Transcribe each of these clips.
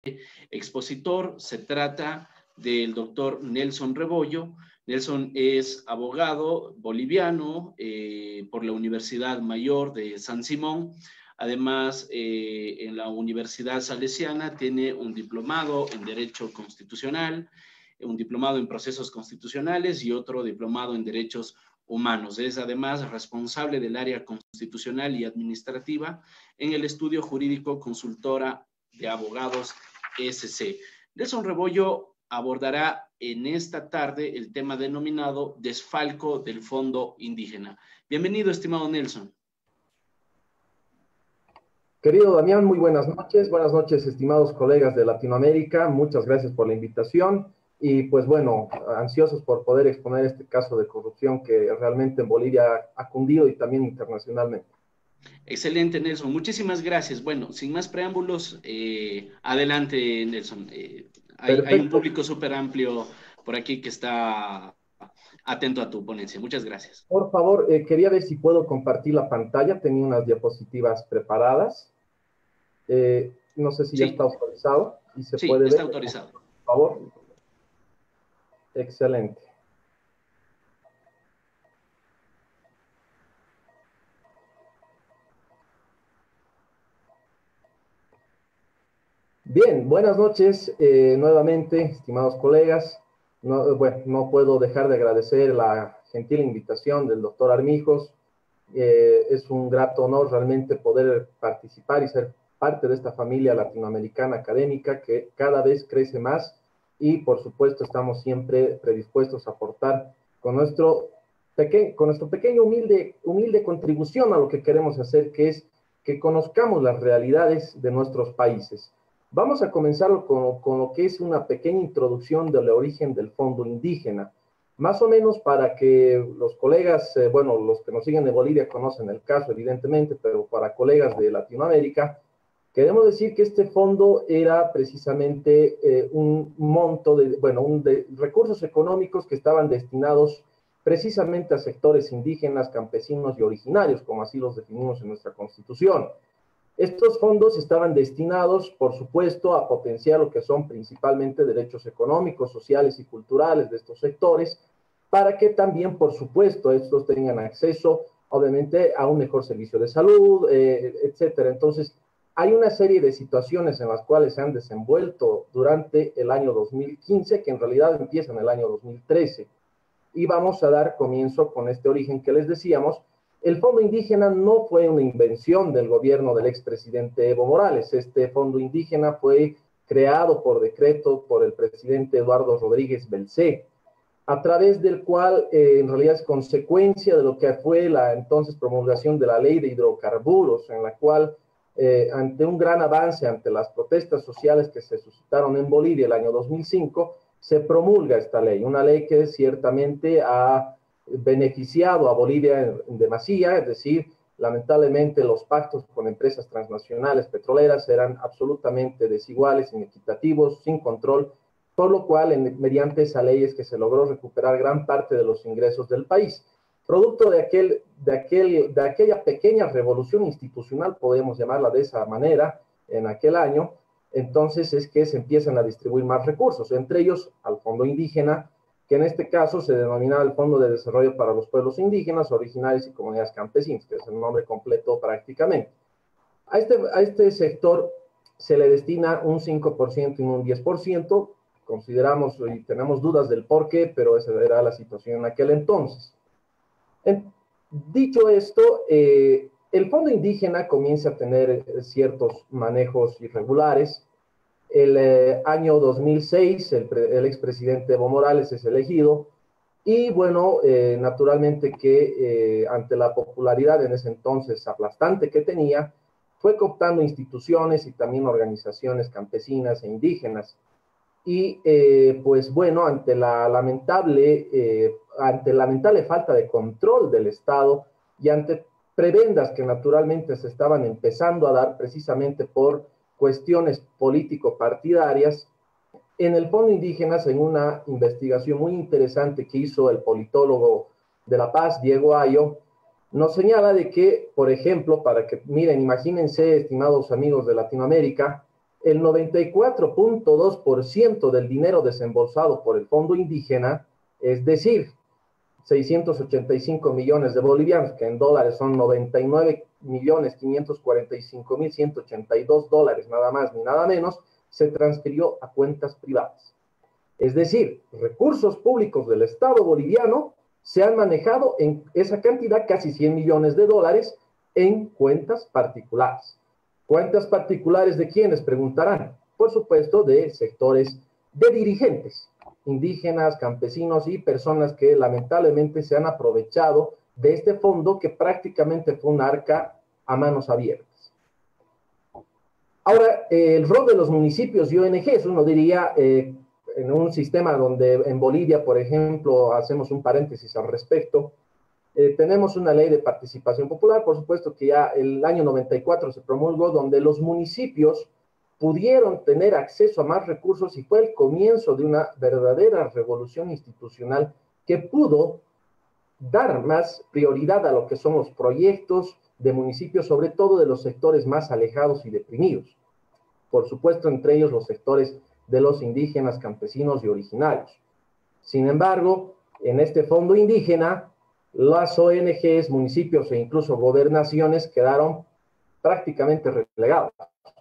expositor. Se trata del doctor Nelson Rebollo. Nelson es abogado boliviano por la Universidad Mayor de San Simón. Además, en la Universidad Salesiana tiene un diplomado en Derecho Constitucional, un diplomado en Procesos Constitucionales y otro diplomado en Derechos Humanos. Es además responsable del área constitucional y administrativa en el Estudio Jurídico Consultora de Abogados SC. Nelson Rebollo abordará en esta tarde el tema denominado desfalco del Fondo Indígena. Bienvenido, estimado Nelson. Querido Damián, muy buenas noches. Buenas noches, estimados colegas de Latinoamérica. Muchas gracias por la invitación. Y pues bueno, ansiosos por poder exponer este caso de corrupción que realmente en Bolivia ha cundido y también internacionalmente. Excelente, Nelson. Muchísimas gracias. Bueno, sin más preámbulos, adelante, Nelson. Hay un público súper amplio por aquí que está atento a tu ponencia. Muchas gracias. Por favor, quería ver si puedo compartir la pantalla. Tenía unas diapositivas preparadas. No sé si ya está autorizado y se puede ver. Sí, está autorizado. Por favor. Excelente. Bien, buenas noches nuevamente, estimados colegas. No puedo dejar de agradecer la gentil invitación del doctor Armijos. Es un grato honor realmente poder participar y ser parte de esta familia latinoamericana académica que cada vez crece más y por supuesto estamos siempre predispuestos a aportar con nuestro pequeño humilde contribución a lo que queremos hacer, que es que conozcamos las realidades de nuestros países. Vamos a comenzar con lo que es una pequeña introducción del origen del Fondo Indígena, más o menos para que los colegas, los que nos siguen de Bolivia conocen el caso, evidentemente, pero para colegas de Latinoamérica, queremos decir que este fondo era precisamente un monto de recursos económicos que estaban destinados precisamente a sectores indígenas, campesinos y originarios, como así los definimos en nuestra Constitución. Estos fondos estaban destinados, por supuesto, a potenciar lo que son principalmente derechos económicos, sociales y culturales de estos sectores, para que también, por supuesto, estos tengan acceso, obviamente, a un mejor servicio de salud, etcétera. Entonces, hay una serie de situaciones en las cuales se han desenvuelto durante el año 2015, que en realidad empiezan en el año 2013. Y vamos a dar comienzo con este origen que les decíamos. El Fondo Indígena no fue una invención del gobierno del expresidente Evo Morales. Este Fondo Indígena fue creado por decreto por el presidente Eduardo Rodríguez Belcé, a través del cual en realidad es consecuencia de lo que fue la entonces promulgación de la Ley de Hidrocarburos, en la cual ante un gran avance, ante las protestas sociales que se suscitaron en Bolivia el año 2005, se promulga esta ley, una ley que ciertamente ha beneficiado a Bolivia en demasía, es decir, lamentablemente los pactos con empresas transnacionales petroleras eran absolutamente desiguales, inequitativos, sin control, por lo cual mediante esa ley es que se logró recuperar gran parte de los ingresos del país. Producto de aquella pequeña revolución institucional, podemos llamarla de esa manera, en aquel año, entonces es que se empiezan a distribuir más recursos, entre ellos al Fondo Indígena, que en este caso se denominaba el Fondo de Desarrollo para los Pueblos Indígenas, Originarios y Comunidades Campesinas, que es el nombre completo prácticamente. A este sector se le destina un 5% y un 10%, consideramos y tenemos dudas del por qué, pero esa era la situación en aquel entonces. Dicho esto, el Fondo Indígena comienza a tener ciertos manejos irregulares. El año 2006, el expresidente Evo Morales es elegido y bueno, naturalmente que ante la popularidad en ese entonces aplastante que tenía, fue cooptando instituciones y también organizaciones campesinas e indígenas. Y pues bueno, ante la lamentable falta de control del Estado y ante prebendas que naturalmente se estaban empezando a dar precisamente por cuestiones político-partidarias, en el Fondo Indígenas, en una investigación muy interesante que hizo el politólogo de La Paz, Diego Ayo, nos señala de que, por ejemplo, para que miren, imagínense, estimados amigos de Latinoamérica, el 94.2% del dinero desembolsado por el Fondo Indígena, es decir, 685 millones de bolivianos, que en dólares son 99.545.182 dólares, nada más ni nada menos, se transfirió a cuentas privadas. Es decir, recursos públicos del Estado boliviano se han manejado en esa cantidad, casi 100 millones de dólares, en cuentas particulares. ¿Cuentas particulares de quiénes? Preguntarán. Por supuesto, de sectores de dirigentes, indígenas, campesinos y personas que lamentablemente se han aprovechado de este fondo que prácticamente fue un arca a manos abiertas. Ahora, el rol de los municipios y ONGs, uno diría, en un sistema donde en Bolivia, por ejemplo, hacemos un paréntesis al respecto, tenemos una ley de participación popular, por supuesto que ya el año 94 se promulgó, donde los municipios pudieron tener acceso a más recursos y fue el comienzo de una verdadera revolución institucional que pudo dar más prioridad a lo que son los proyectos de municipios, sobre todo de los sectores más alejados y deprimidos. Por supuesto, entre ellos los sectores de los indígenas, campesinos y originarios. Sin embargo, en este fondo indígena, las ONGs, municipios e incluso gobernaciones quedaron prácticamente relegados.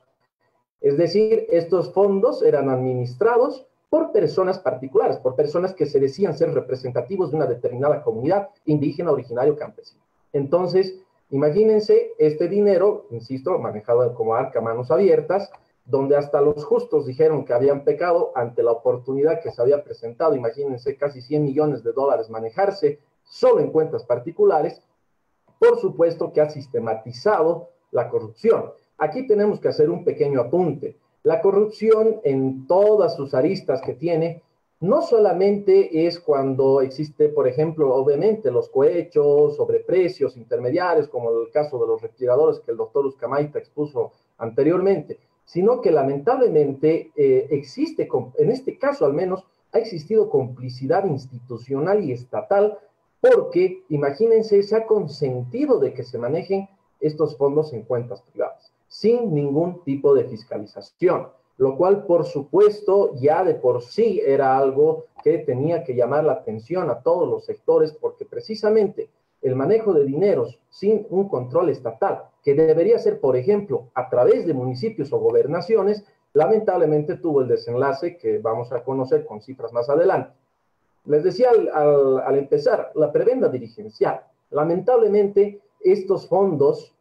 Es decir, estos fondos eran administrados por personas particulares, por personas que se decían ser representativos de una determinada comunidad indígena, originario, campesino. Entonces, imagínense este dinero, insisto, manejado como arca a manos abiertas, donde hasta los justos dijeron que habían pecado ante la oportunidad que se había presentado. Imagínense, casi 100 millones de dólares manejarse solo en cuentas particulares. Por supuesto que ha sistematizado la corrupción. Aquí tenemos que hacer un pequeño apunte. La corrupción en todas sus aristas que tiene, no solamente es cuando existe, por ejemplo, obviamente los cohechos, sobreprecios intermediarios, como el caso de los refrigeradores que el doctor Uzcamaita expuso anteriormente, sino que lamentablemente existe, en este caso al menos, ha existido complicidad institucional y estatal, porque, imagínense, se ha consentido de que se manejen estos fondos en cuentas privadas, sin ningún tipo de fiscalización, lo cual, por supuesto, ya de por sí era algo que tenía que llamar la atención a todos los sectores, porque precisamente el manejo de dineros sin un control estatal, que debería ser, por ejemplo, a través de municipios o gobernaciones, lamentablemente tuvo el desenlace que vamos a conocer con cifras más adelante. Les decía al empezar, la prebenda dirigencial. Lamentablemente, estos fondos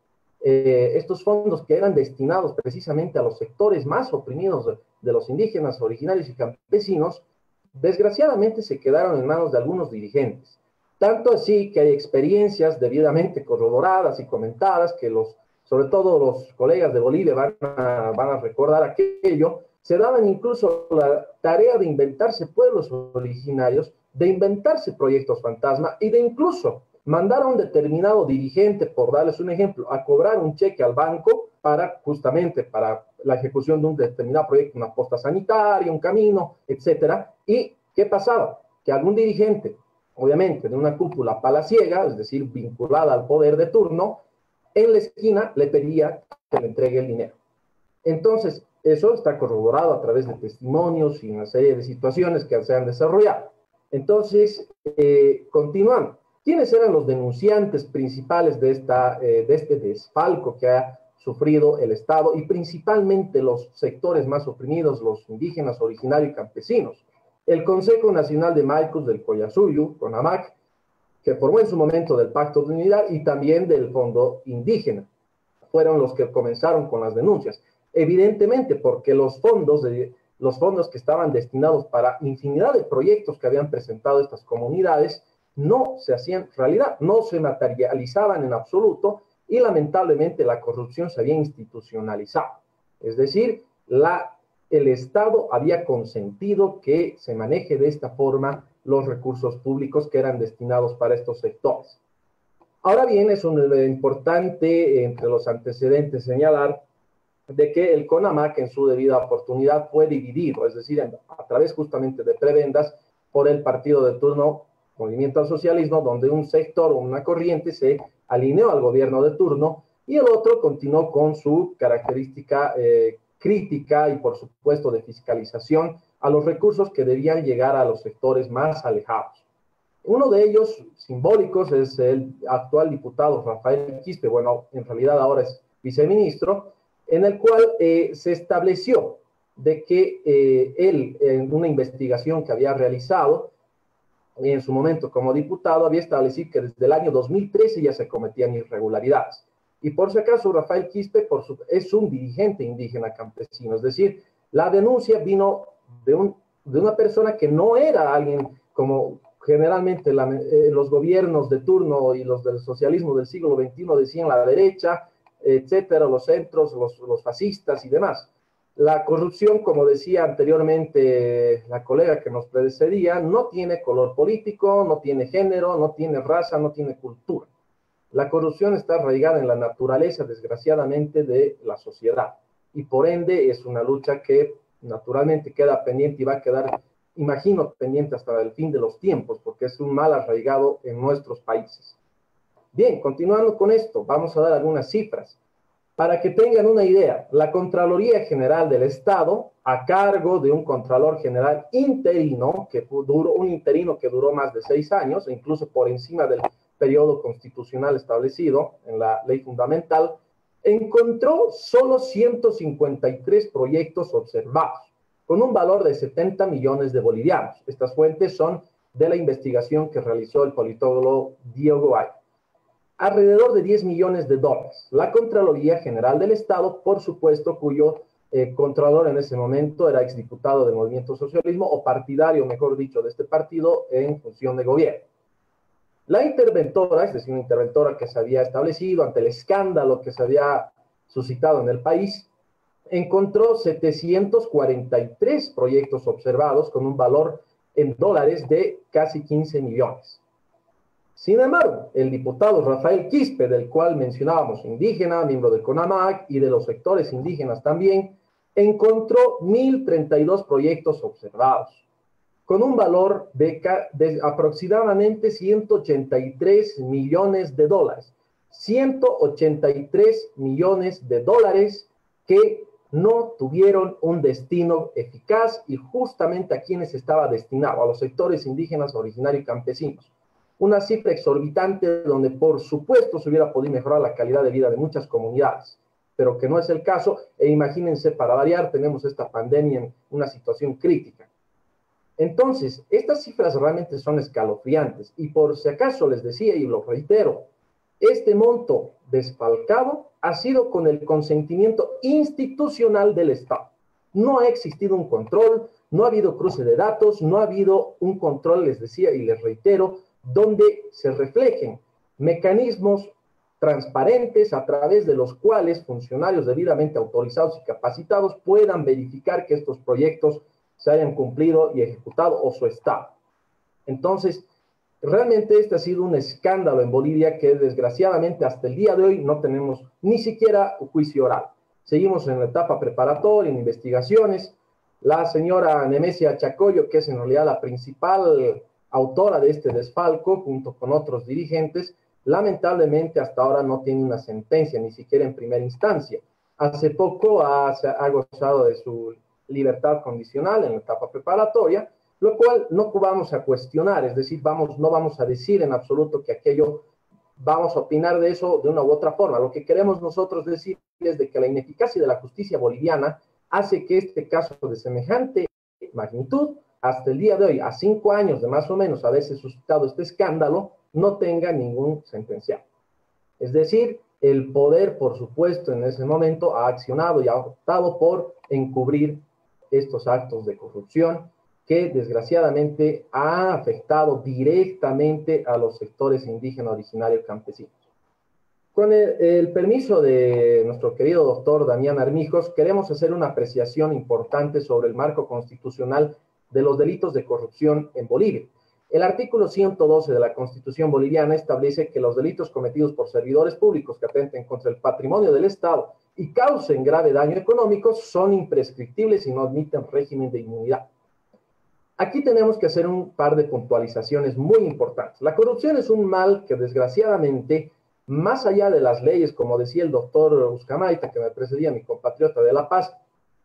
que eran destinados precisamente a los sectores más oprimidos de los indígenas, originarios y campesinos, desgraciadamente se quedaron en manos de algunos dirigentes. Tanto así que hay experiencias debidamente corroboradas y comentadas que sobre todo los colegas de Bolivia van a recordar aquello. Se daban incluso la tarea de inventarse pueblos originarios, de inventarse proyectos fantasma y de incluso mandar a un determinado dirigente, por darles un ejemplo, a cobrar un cheque al banco justamente para la ejecución de un determinado proyecto, una posta sanitaria, un camino, etcétera. ¿Y qué pasaba? Que algún dirigente, obviamente de una cúpula palaciega, es decir, vinculada al poder de turno, en la esquina le pedía que le entregue el dinero. Entonces, eso está corroborado a través de testimonios y una serie de situaciones que se han desarrollado. Entonces, continuamos. ¿Quiénes eran los denunciantes principales de este desfalco que ha sufrido el Estado y principalmente los sectores más oprimidos, los indígenas, originarios y campesinos? El Consejo Nacional de Maicos del Collasuyo, CONAMAC, que formó en su momento del Pacto de Unidad y también del Fondo Indígena, fueron los que comenzaron con las denuncias. Evidentemente, porque los fondos que estaban destinados para infinidad de proyectos que habían presentado estas comunidades no se hacían realidad, no se materializaban en absoluto y lamentablemente la corrupción se había institucionalizado. Es decir, el Estado había consentido que se maneje de esta forma los recursos públicos que eran destinados para estos sectores. Ahora bien, es importante entre los antecedentes señalar de que el CONAMAC en su debida oportunidad fue dividido, es decir, a través justamente de prebendas por el partido de turno Movimiento al Socialismo, donde un sector o una corriente se alineó al gobierno de turno y el otro continuó con su característica crítica y, por supuesto, de fiscalización a los recursos que debían llegar a los sectores más alejados. Uno de ellos, simbólicos, es el actual diputado Rafael Quispe, bueno, en realidad ahora es viceministro, en el cual se estableció de que él, en una investigación que había realizado, en su momento como diputado, había establecido que desde el año 2013 ya se cometían irregularidades. Y por si acaso, Rafael Quispe es un dirigente indígena campesino, es decir, la denuncia vino de una persona que no era alguien como generalmente los gobiernos de turno y los del socialismo del siglo XXI decían la derecha, etcétera, los centros, los fascistas y demás. La corrupción, como decía anteriormente la colega que nos precedía, no tiene color político, no tiene género, no tiene raza, no tiene cultura. La corrupción está arraigada en la naturaleza, desgraciadamente, de la sociedad. Y por ende es una lucha que naturalmente queda pendiente y va a quedar, imagino, pendiente hasta el fin de los tiempos, porque es un mal arraigado en nuestros países. Bien, continuando con esto, vamos a dar algunas cifras. Para que tengan una idea, la Contraloría General del Estado, a cargo de un Contralor General interino, que duró más de 6 años, e incluso por encima del periodo constitucional establecido en la ley fundamental, encontró solo 153 proyectos observados, con un valor de 70 millones de bolivianos. Estas fuentes son de la investigación que realizó el politólogo Diego Ay. Alrededor de 10 millones de dólares. La Contraloría General del Estado, por supuesto, cuyo contralor en ese momento era exdiputado del Movimiento Socialismo o partidario, mejor dicho, de este partido en función de gobierno. La interventora, es decir, una interventora que se había establecido ante el escándalo que se había suscitado en el país, encontró 743 proyectos observados con un valor en dólares de casi 15 millones. Sin embargo, el diputado Rafael Quispe, del cual mencionábamos, indígena, miembro del CONAMAC y de los sectores indígenas también, encontró 1.032 proyectos observados, con un valor de aproximadamente 183 millones de dólares. 183 millones de dólares que no tuvieron un destino eficaz y justamente a quienes estaba destinado, a los sectores indígenas, originarios y campesinos. Una cifra exorbitante donde por supuesto se hubiera podido mejorar la calidad de vida de muchas comunidades, pero que no es el caso, e imagínense, para variar, tenemos esta pandemia en una situación crítica. Entonces, estas cifras realmente son escalofriantes, y por si acaso les decía, y lo reitero, este monto desfalcado ha sido con el consentimiento institucional del Estado. No ha existido un control, no ha habido cruce de datos, no ha habido un control, les decía y les reitero, donde se reflejen mecanismos transparentes a través de los cuales funcionarios debidamente autorizados y capacitados puedan verificar que estos proyectos se hayan cumplido y ejecutado o su estado. Entonces, realmente este ha sido un escándalo en Bolivia que desgraciadamente hasta el día de hoy no tenemos ni siquiera un juicio oral. Seguimos en la etapa preparatoria, en investigaciones. La señora Nemesia Chacoyo, que es en realidad la principal autora de este desfalco, junto con otros dirigentes, lamentablemente hasta ahora no tiene una sentencia, ni siquiera en primera instancia. Hace poco ha gozado de su libertad condicional en la etapa preparatoria, lo cual no vamos a cuestionar, es decir, no vamos a decir en absoluto que aquello, vamos a opinar de eso de una u otra forma. Lo que queremos nosotros decir es de que la ineficacia de la justicia boliviana hace que este caso de semejante magnitud, hasta el día de hoy, a 5 años de más o menos haberse suscitado este escándalo, no tenga ningún sentenciado. Es decir, el poder, por supuesto, en ese momento ha accionado y ha optado por encubrir estos actos de corrupción que desgraciadamente ha afectado directamente a los sectores indígenas originarios campesinos. Con el permiso de nuestro querido doctor Damián Armijos, queremos hacer una apreciación importante sobre el marco constitucional de los delitos de corrupción en Bolivia. El artículo 112 de la Constitución boliviana establece que los delitos cometidos por servidores públicos que atenten contra el patrimonio del Estado y causen grave daño económico son imprescriptibles y no admiten régimen de inmunidad. Aquí tenemos que hacer un par de puntualizaciones muy importantes. La corrupción es un mal que desgraciadamente, más allá de las leyes, como decía el doctor Uzcamaita, que me precedía, mi compatriota de La Paz,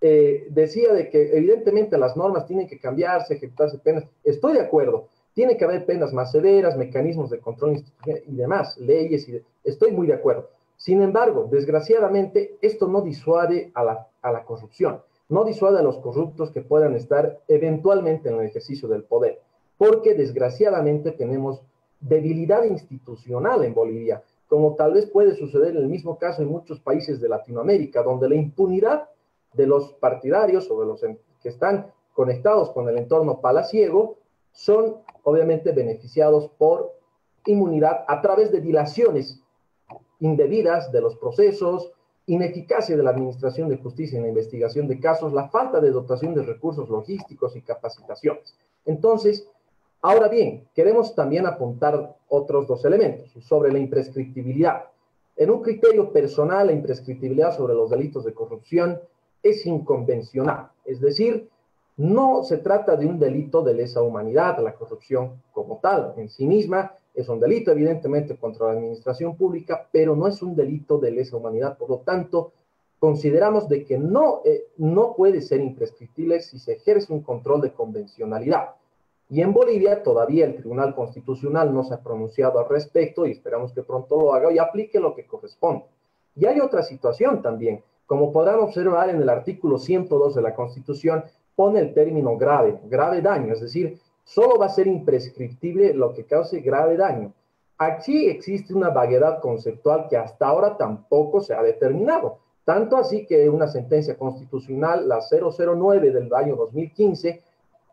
decía de que evidentemente las normas tienen que cambiarse, ejecutarse penas. Estoy de acuerdo. Tiene que haber penas más severas, mecanismos de control institucional y demás, leyes. Estoy muy de acuerdo. Sin embargo, desgraciadamente, esto no disuade a la corrupción, no disuade a los corruptos que puedan estar eventualmente en el ejercicio del poder, porque desgraciadamente tenemos debilidad institucional en Bolivia, como tal vez puede suceder en el mismo caso en muchos países de Latinoamérica, donde la impunidad de los partidarios o de los que están conectados con el entorno palaciego son obviamente beneficiados por inmunidad a través de dilaciones indebidas de los procesos, ineficacia de la administración de justicia en la investigación de casos, la falta de dotación de recursos logísticos y capacitaciones. Entonces, ahora bien, queremos también apuntar otros dos elementos sobre la imprescriptibilidad. En un criterio personal, la imprescriptibilidad sobre los delitos de corrupción es inconvencional, es decir, no se trata de un delito de lesa humanidad, la corrupción como tal en sí misma es un delito evidentemente contra la administración pública, pero no es un delito de lesa humanidad, por lo tanto, consideramos de que no puede ser imprescriptible si se ejerce un control de convencionalidad. Y en Bolivia todavía el Tribunal Constitucional no se ha pronunciado al respecto y esperamos que pronto lo haga y aplique lo que corresponde. Y hay otra situación también. Como podrán observar en el artículo 102 de la Constitución, pone el término grave, grave daño, es decir, solo va a ser imprescriptible lo que cause grave daño. Aquí existe una vaguedad conceptual que hasta ahora tampoco se ha determinado. Tanto así que una sentencia constitucional, la 009 del año 2015,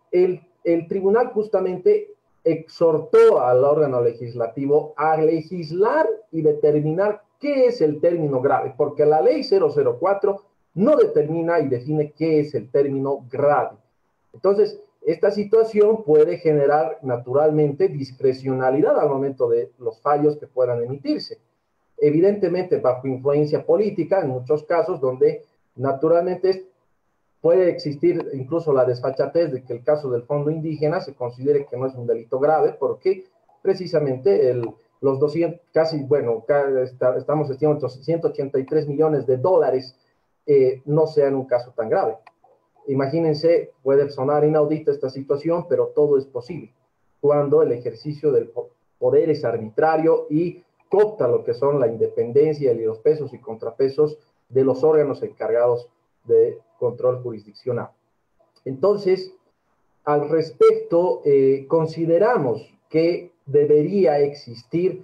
el tribunal justamente exhortó al órgano legislativo a legislar y determinar qué es el término grave, porque la ley 004 no determina y define qué es el término grave. Entonces, esta situación puede generar naturalmente discrecionalidad al momento de los fallos que puedan emitirse. Evidentemente, bajo influencia política, en muchos casos, donde naturalmente puede existir incluso la desfachatez de que el caso del fondo indígena se considere que no es un delito grave, porque precisamente los 200, casi, bueno, estamos estimando 183 millones de dólares no sean un caso tan grave. Imagínense, puede sonar inaudita esta situación, pero todo es posible cuando el ejercicio del poder es arbitrario y coopta lo que son la independencia y los pesos y contrapesos de los órganos encargados de control jurisdiccional. Entonces, al respecto, consideramos que debería existir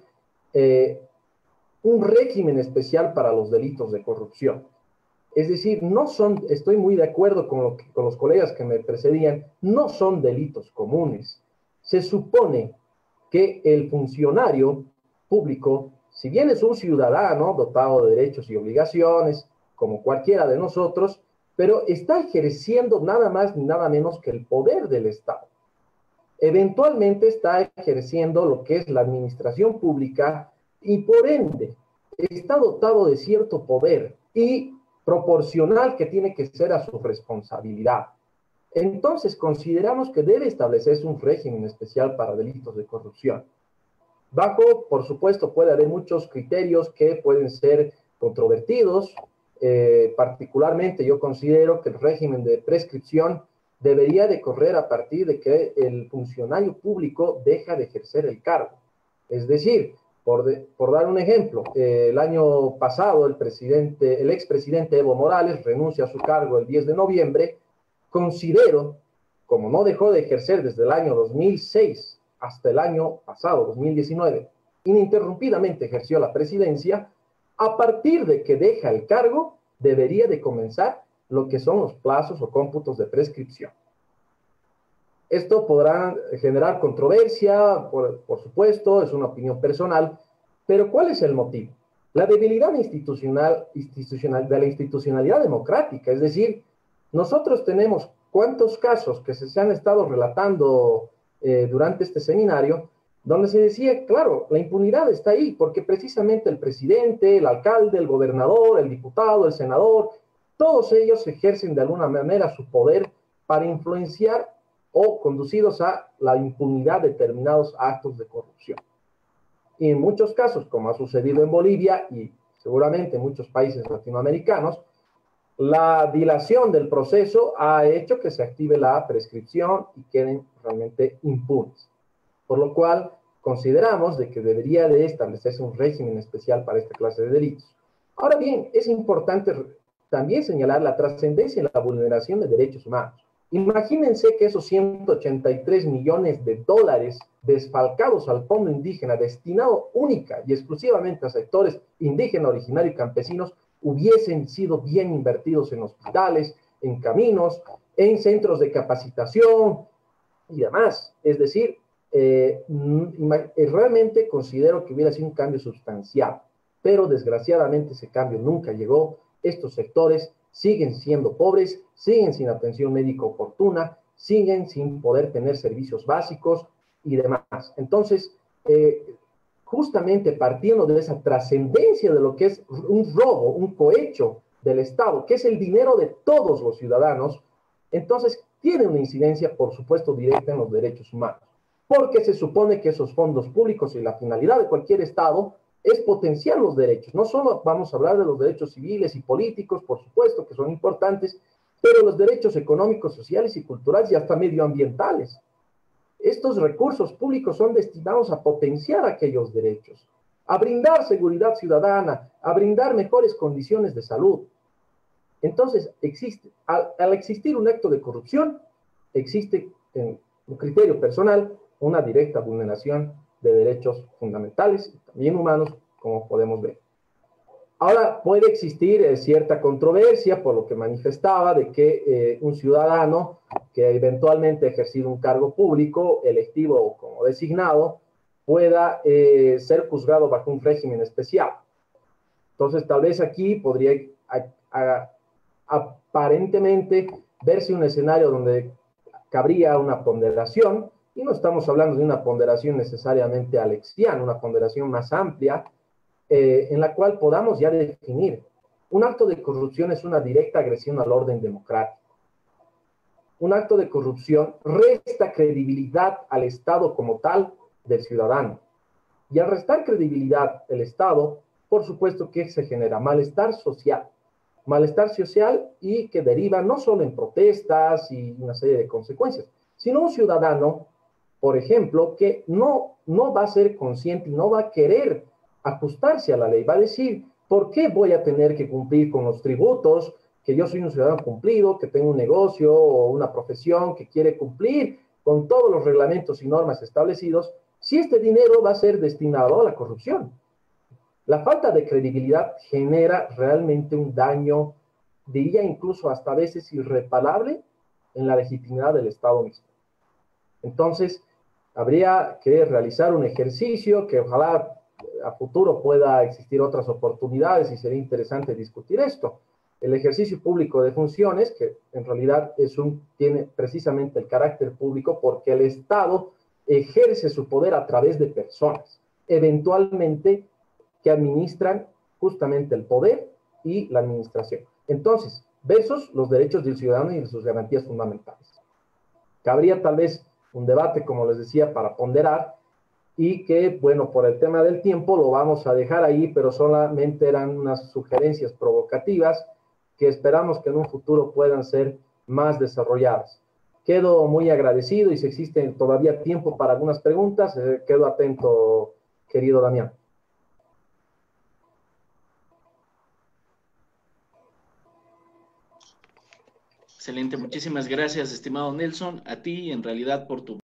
un régimen especial para los delitos de corrupción. Es decir, no son, estoy muy de acuerdo con los colegas que me precedían, no son delitos comunes. Se supone que el funcionario público, si bien es un ciudadano dotado de derechos y obligaciones, como cualquiera de nosotros, pero está ejerciendo nada más ni nada menos que el poder del Estado. Eventualmente está ejerciendo lo que es la administración pública y por ende está dotado de cierto poder y proporcional que tiene que ser a su responsabilidad. Entonces consideramos que debe establecerse un régimen especial para delitos de corrupción. Bajo, por supuesto, puede haber muchos criterios que pueden ser controvertidos. Particularmente yo considero que el régimen de prescripción debería de correr a partir de que el funcionario público deja de ejercer el cargo. Es decir, por dar un ejemplo, el año pasado el expresidente Evo Morales renuncia a su cargo el 10 de noviembre. Considero, como no dejó de ejercer desde el año 2006 hasta el año pasado, 2019, ininterrumpidamente ejerció la presidencia, a partir de que deja el cargo, debería de comenzar lo que son los plazos o cómputos de prescripción. Esto podrá generar controversia, por supuesto, es una opinión personal, pero ¿cuál es el motivo? La debilidad institucional de la institucionalidad democrática, es decir, nosotros tenemos cuántos casos que se han estado relatando durante este seminario, donde se decía, claro, la impunidad está ahí, porque precisamente el presidente, el alcalde, el gobernador, el diputado, el senador, todos ellos ejercen de alguna manera su poder para influenciar o conducidos a la impunidad de determinados actos de corrupción. Y en muchos casos, como ha sucedido en Bolivia y seguramente en muchos países latinoamericanos, La dilación del proceso ha hecho que se active la prescripción y queden realmente impunes. Por lo cual, consideramos de que debería de establecerse un régimen especial para esta clase de delitos. Ahora bien, es importante también señalar la trascendencia en la vulneración de derechos humanos. Imagínense que esos 183 millones de dólares desfalcados al fondo indígena, destinado única y exclusivamente a sectores indígena, originario y campesinos, hubiesen sido bien invertidos en hospitales, en caminos, en centros de capacitación y demás. Es decir, realmente considero que hubiera sido un cambio sustancial, pero desgraciadamente ese cambio nunca llegó. Estos sectores siguen siendo pobres, siguen sin atención médica oportuna, siguen sin poder tener servicios básicos y demás. Entonces, justamente partiendo de esa trascendencia de lo que es un robo, un cohecho del Estado, que es el dinero de todos los ciudadanos, entonces tiene una incidencia, por supuesto, directa en los derechos humanos, porque se supone que esos fondos públicos y la finalidad de cualquier Estado es potenciar los derechos. No solo vamos a hablar de los derechos civiles y políticos, por supuesto, que son importantes, pero los derechos económicos, sociales y culturales y hasta medioambientales. Estos recursos públicos son destinados a potenciar aquellos derechos, a brindar seguridad ciudadana, a brindar mejores condiciones de salud. Entonces, al existir un acto de corrupción, existe en un criterio personal una directa vulneración de derechos fundamentales y también humanos, como podemos ver. Ahora, puede existir cierta controversia por lo que manifestaba de que un ciudadano que eventualmente ha ejercido un cargo público, electivo o como designado, pueda ser juzgado bajo un régimen especial. Entonces, tal vez aquí podría aparentemente verse un escenario donde cabría una ponderación, y no estamos hablando de una ponderación necesariamente alexiana, una ponderación más amplia, en la cual podamos ya definir. Un acto de corrupción es una directa agresión al orden democrático. Un acto de corrupción resta credibilidad al Estado como tal del ciudadano. Y al restar credibilidad el Estado, por supuesto que se genera malestar social y que deriva no solo en protestas y una serie de consecuencias, sino un ciudadano, por ejemplo, que no va a ser consciente y no va a querer ajustarse a la ley, va a decir, ¿por qué voy a tener que cumplir con los tributos? Que yo soy un ciudadano cumplido, que tengo un negocio o una profesión que quiere cumplir con todos los reglamentos y normas establecidos, si este dinero va a ser destinado a la corrupción. La falta de credibilidad genera realmente un daño, diría incluso hasta a veces irreparable, en la legitimidad del Estado mismo. Entonces, habría que realizar un ejercicio que ojalá a futuro pueda existir otras oportunidades y sería interesante discutir esto. El ejercicio público de funciones, que en realidad tiene precisamente el carácter público porque el Estado ejerce su poder a través de personas, eventualmente que administran justamente el poder y la administración. Entonces, versus los derechos del ciudadano y de sus garantías fundamentales. Cabría tal vez un debate, como les decía, para ponderar y que, bueno, por el tema del tiempo lo vamos a dejar ahí, pero solamente eran unas sugerencias provocativas que esperamos que en un futuro puedan ser más desarrolladas. Quedo muy agradecido y si existe todavía tiempo para algunas preguntas, quedo atento, querido Damián. Excelente, muchísimas gracias, estimado Nelson, a ti en realidad por tu